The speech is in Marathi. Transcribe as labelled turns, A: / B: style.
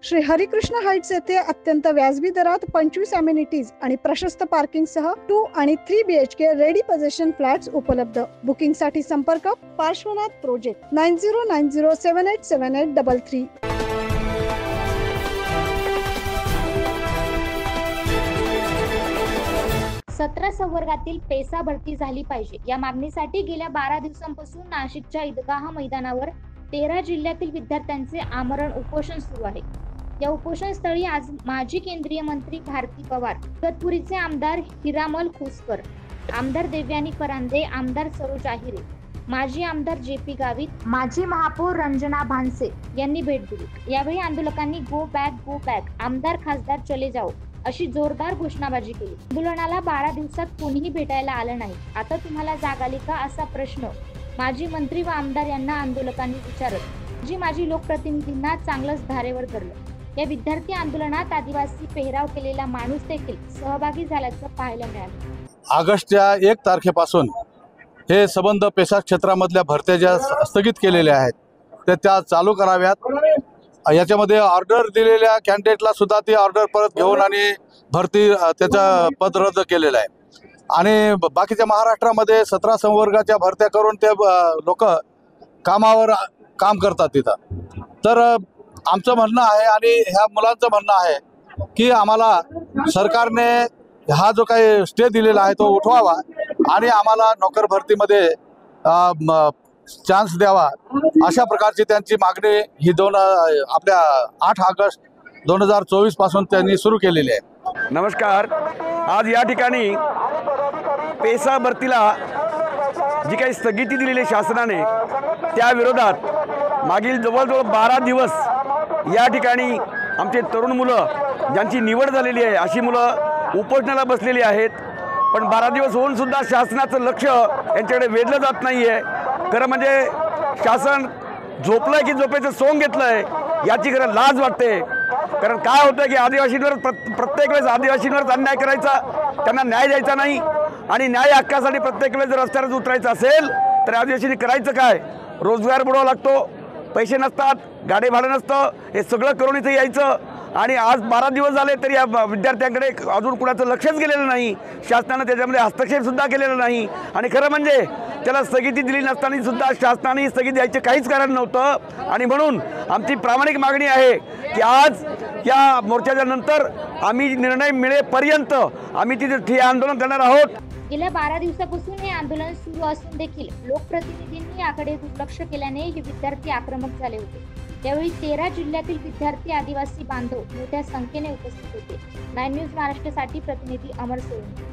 A: श्री हरिकृष्ण हाइट्स येथे अत्यंत व्याजबी दरात 25 अमेनिटीज आणि प्रशस्त पार्किंग सह 2 आणि 3 BHK रेडी पोझिशन फ्लॅट्स उपलब्ध। बुकिंग साठी संपर्क पार्श्वनाथ प्रोजेक्ट 9090787833।
B: 17 संवर्गातील पेसा भरती झाली पाहिजे या मागणीसाठी गेल्या 12 दिवसांपासून नाशिकच्या ईदगाह मैदानावर 13 जिल्ह्यातील विद्यार्थ्यांचे आमरण उपोषण सुरू आहे। या उपोषणस्थळी आज माजी केंद्रीय मंत्री भारती पवार, इगतपुरीचे आमदार हिरामल खोसकर, आमदार देवयानी फरांदे, आमदार सरोज आहिरे, माजी आमदार JP गावित, माजी महापौर रंजना भानसे यांनी भेट दिली। यावेळी आंदोलकांनी गो बॅक आमदार खासदार चले जाओ अशी जोरदार घोषणाबाजी केली। आंदोलनाला 12 दिवसात कोणीही भेटायला आलं नाही। आता तुम्हाला जाग आली का असा प्रश्न माजी मंत्री व आमदार यांना आंदोलकांनी विचारत माजी लोकप्रतिनिधींना चांगलंच धारेवर धरलं। या विद्यार्थी आंदोलनात आदिवासी पेहराव केलेला माणूस देखील सहभागी झाल्याचं पाहायला मिळालं।
C: ऑगस्टच्या 1 तारखेपासून हे संबंध पेशा क्षेत्रामधल्या भरत्या ज्या स्थगित केलेल्या आहेत त्या चालू कराव्यात। याच्यामध्ये ऑर्डर दिलेल्या कॅन्डिडेटला सुद्धा ती ऑर्डर परत घेऊन आणि भरती त्याचं पद रद्द केलेलं आहे। आणि बाकीच्या महाराष्ट्रामध्ये 17 संवर्गाच्या भरत्या करून ते लोक कामावर काम करतात तिथं। तर आमचं म्हणणं आहे आणि ह्या मुलांचं म्हणणं आहे की आम्हाला सरकारने हा जो काही स्टे दिलेला आहे तो उठवावा आणि आम्हाला नोकर भरतीमध्ये चान्स द्यावा, अशा प्रकारची त्यांची मागणी ही आपल्या 8 ऑगस्ट 2024 पासून त्यांनी सुरू केलेली आहे।
D: नमस्कार। आज या ठिकाणी पेसा भरतीला जी काही स्थगिती दिलेली शासनाने त्या विरोधात मागील जवळजवळ 12 दिवस या ठिकाणी आमचे तरुण मुलं ज्यांची निवड झालेली आहे अशी मुलं उपोषणाला बसलेली आहेत। पण 12 दिवस होऊन सुद्धा शासनाचं लक्ष यांच्याकडे वेधलं जात नाही आहे। खरं म्हणजे शासन झोपलंय की झोपेचं सोंग घेतलंय याची खरं लाज वाटते। कारण काय होतं की आदिवासींवर प्रत्येक वेळेस आदिवासींवरच अन्याय करायचा, त्यांना न्याय द्यायचा नाही आणि न्याय हक्कासाठी प्रत्येक वेळेस जर रस्त्यावर उतरायचं असेल तर आदिवासींनी करायचं काय? रोजगार बुडवावा लागतो, पैसे नसतात, गाडी भाडं नसतं, हे सगळं करून इथे यायचं। आणि आज 12 दिवस झाले तरी या विद्यार्थ्यांकडे अजून कुणाचं लक्षच गेलेलं नाही, शासनानं त्याच्यामध्ये हस्तक्षेपसुद्धा केलेला नाही। आणि खरं म्हणजे त्याला स्थगिती दिली नसताना सुद्धा शासनाने स्थगिती द्यायचे काहीच कारण नव्हतं। आणि म्हणून आमची प्रामाणिक मागणी आहे की आज या मोर्चाच्या नंतर आम्ही निर्णय मिळेपर्यंत आम्ही तिथे आंदोलन करणार आहोत।
B: गेल्या 12 दिवसापासून हे आंदोलन सुरू असून देखील लोकप्रतिनिधींनी याकडे दुर्लक्ष केल्याने हे विद्यार्थी आक्रमक झाले होते। त्यावेळी 13 जिल्ह्यातील विद्यार्थी आदिवासी बांधव मोठ्या संख्येने उपस्थित होते। 9 न्यूज महाराष्ट्रासाठी प्रतिनिधी अमर सोळंकी।